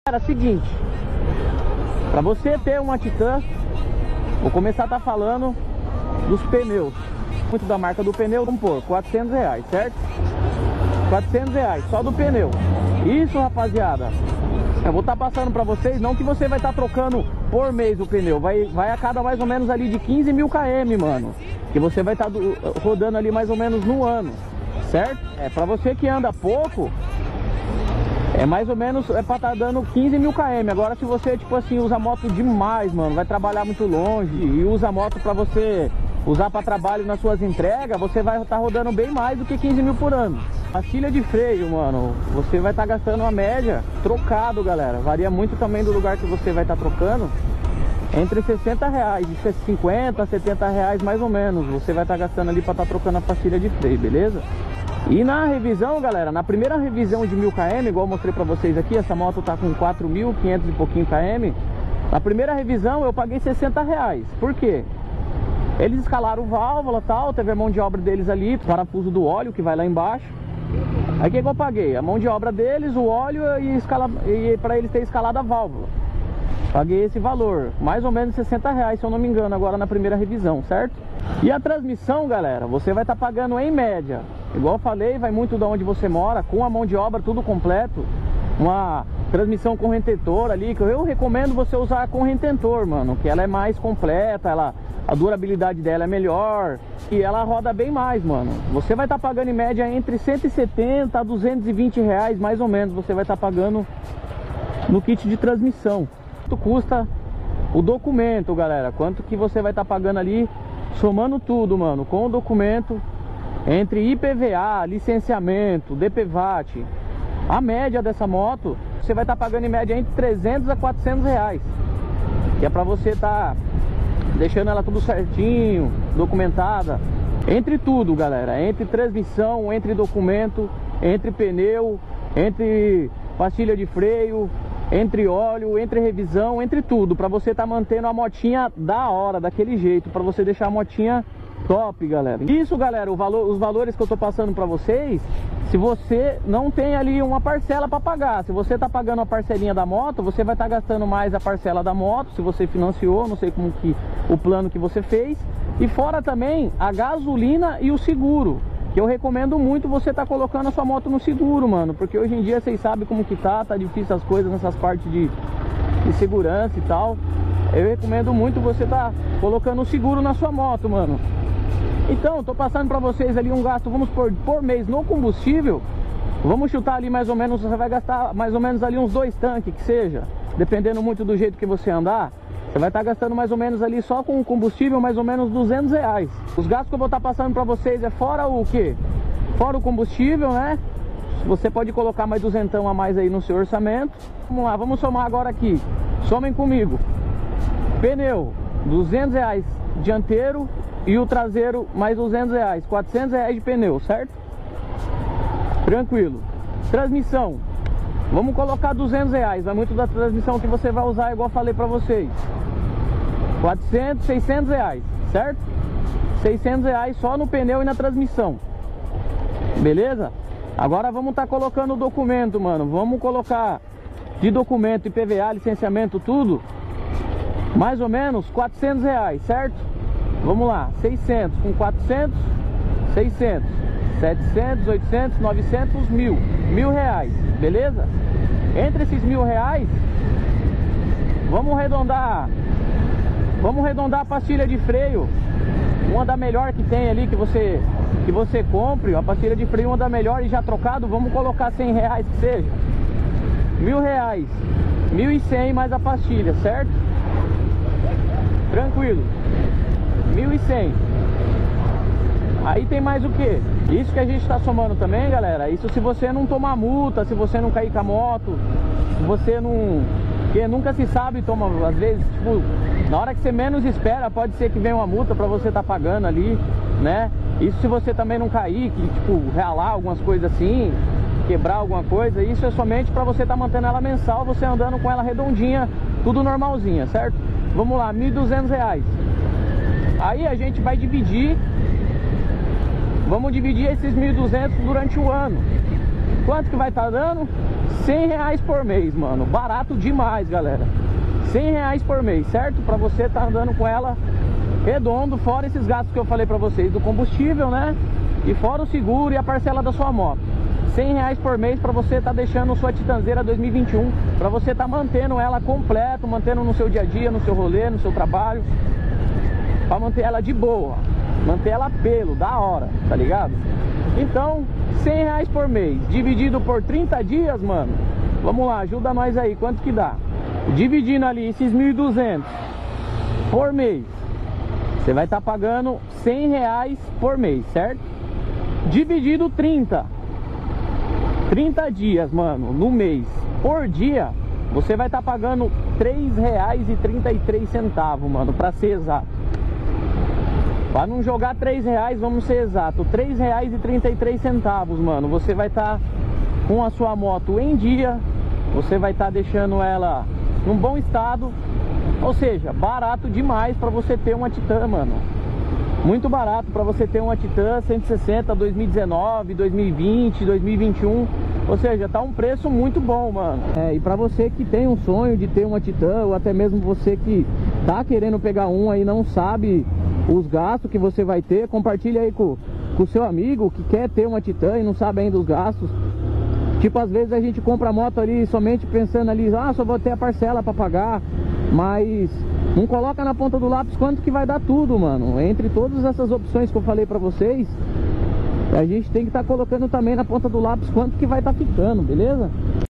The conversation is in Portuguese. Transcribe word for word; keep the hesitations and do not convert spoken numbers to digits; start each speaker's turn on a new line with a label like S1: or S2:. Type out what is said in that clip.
S1: Era o seguinte, para você ter uma Titan, vou começar a estar falando dos pneus. Muito da marca do pneu, vamos pôr quatrocentos reais, certo? quatrocentos reais só do pneu. Isso, rapaziada, eu vou estar passando para vocês, não que você vai estar trocando por mês o pneu, vai, vai a cada mais ou menos ali de quinze mil quilômetros, mano, que você vai estar do, rodando ali mais ou menos no ano, certo? É, para você que anda pouco, é mais ou menos, é pra estar dando quinze mil quilômetros. Agora se você, tipo assim, usa moto demais, mano, vai trabalhar muito longe e usa moto pra você usar pra trabalho nas suas entregas, você vai estar rodando bem mais do que quinze mil por ano. Pastilha de freio, mano, você vai estar gastando uma média, trocado, galera, varia muito também do lugar que você vai estar trocando, entre sessenta reais, de cinquenta, setenta reais mais ou menos, você vai estar gastando ali pra estar trocando a pastilha de freio, beleza? E na revisão, galera, na primeira revisão de mil quilômetros, igual eu mostrei pra vocês aqui, essa moto tá com quatro mil e quinhentos e pouquinho km. Na primeira revisão eu paguei sessenta reais. Por quê? Eles escalaram válvula e tal, teve a mão de obra deles ali, parafuso do óleo que vai lá embaixo. Aí o que, que eu paguei? A mão de obra deles, o óleo e, escala... e pra eles ter escalado a válvula. Paguei esse valor, mais ou menos sessenta reais, se eu não me engano, agora na primeira revisão, certo? E a transmissão, galera, você vai estar pagando em média, igual eu falei, vai muito de onde você mora, com a mão de obra tudo completo. Uma transmissão com retentor ali, que eu recomendo você usar com retentor, mano, que ela é mais completa, ela, a durabilidade dela é melhor e ela roda bem mais, mano. Você vai estar pagando em média entre cento e setenta a duzentos e vinte reais, mais ou menos, você vai estar pagando no kit de transmissão. Quanto custa o documento, galera? Quanto que você vai estar pagando ali, somando tudo, mano, com o documento, entre I P V A, licenciamento, D P V A T, a média dessa moto, você vai estar pagando em média entre trezentos a quatrocentos reais. Que é pra você estar deixando ela tudo certinho, documentada. Entre tudo, galera, entre transmissão, entre documento, entre pneu, entre pastilha de freio, entre óleo, entre revisão, entre tudo, pra você estar mantendo a motinha da hora, daquele jeito, pra você deixar a motinha top, galera. Isso, galera, o valor, os valores que eu tô passando pra vocês, se você não tem ali uma parcela pra pagar, se você tá pagando a parcelinha da moto, você vai estar gastando mais a parcela da moto, se você financiou, não sei como que, o plano que você fez, e fora também a gasolina e o seguro, que eu recomendo muito você tá colocando a sua moto no seguro, mano, porque hoje em dia vocês sabem como que tá, tá difícil as coisas nessas partes de, de segurança e tal. Eu recomendo muito você tá colocando o seguro na sua moto, mano. Então, tô passando pra vocês ali um gasto, vamos por, por mês no combustível. Vamos chutar ali mais ou menos, você vai gastar mais ou menos ali uns dois tanques, que seja, dependendo muito do jeito que você andar. Você vai estar gastando mais ou menos ali só com o combustível, mais ou menos duzentos reais. Os gastos que eu vou estar passando pra vocês é fora o quê? Fora o combustível, né? Você pode colocar mais duzentão a mais aí no seu orçamento. Vamos lá, vamos somar agora aqui. Somem comigo. Pneu, duzentos reais dianteiro e o traseiro mais duzentos reais. quatrocentos reais de pneu, certo? Tranquilo. Transmissão. Vamos colocar duzentos reais. Vai muito da transmissão que você vai usar, igual eu falei pra vocês. quatrocentos, seiscentos reais, certo? seiscentos reais só no pneu e na transmissão. Beleza? Agora vamos estar colocando o documento, mano. Vamos colocar de documento, I P V A, licenciamento, tudo. Mais ou menos quatrocentos reais, certo? Vamos lá, seiscentos com quatrocentos, seiscentos, setecentos, oitocentos, novecentos, mil. Mil reais, beleza? Entre esses mil reais, vamos arredondar. Vamos arredondar a pastilha de freio, uma da melhor que tem ali, que você, que você compre, a pastilha de freio, uma da melhor e já trocado, vamos colocar cem reais que seja. Mil reais, mil e cem mais a pastilha, certo? Tranquilo. Mil e cem. Aí tem mais o que? Isso que a gente está somando também, galera. Isso se você não tomar multa, se você não cair com a moto, se você não... Porque nunca se sabe, toma, às vezes, tipo, na hora que você menos espera, pode ser que venha uma multa pra você estar tá pagando ali, né? Isso se você também não cair, que tipo, realar algumas coisas assim, quebrar alguma coisa, isso é somente pra você estar tá mantendo ela mensal, você andando com ela redondinha, tudo normalzinha, certo? Vamos lá, mil e duzentos reais. Aí a gente vai dividir, vamos dividir esses mil e duzentos durante o ano. Quanto que vai estar dando? cem reais por mês, mano. Barato demais, galera. cem reais por mês, certo? Pra você tá andando com ela redondo, fora esses gastos que eu falei pra vocês do combustível, né? E fora o seguro e a parcela da sua moto. cem reais por mês pra você tá deixando sua Titanzeira dois mil e vinte e um, pra você tá mantendo ela completo, mantendo no seu dia a dia, no seu rolê, no seu trabalho, pra manter ela de boa, manter ela pelo, da hora, tá ligado? Então, cem reais por mês, dividido por trinta dias, mano, vamos lá, ajuda nós aí, quanto que dá? Dividindo ali esses mil e duzentos por mês, você vai estar pagando cem reais por mês, certo? Dividido trinta trinta dias, mano, no mês, por dia, você vai estar pagando três reais e trinta e três centavos, mano, pra ser exato. Pra não jogar três reais, vamos ser exato, três reais e trinta e três centavos, mano. Você vai estar com a sua moto em dia, você vai estar deixando ela num bom estado, ou seja, barato demais pra você ter uma Titan, mano. Muito barato pra você ter uma Titan cento e sessenta dois mil e dezenove, dois mil e vinte, dois mil e vinte e um. Ou seja, tá um preço muito bom, mano. É, e pra você que tem um sonho de ter uma Titan, ou até mesmo você que tá querendo pegar uma e não sabe os gastos que você vai ter, compartilha aí com o seu amigo que quer ter uma Titan e não sabe ainda os gastos. Tipo, às vezes a gente compra a moto ali somente pensando ali, ah, só vou ter a parcela pra pagar, mas não coloca na ponta do lápis quanto que vai dar tudo, mano. Entre todas essas opções que eu falei pra vocês, a gente tem que estar colocando também na ponta do lápis quanto que vai estar ficando, beleza?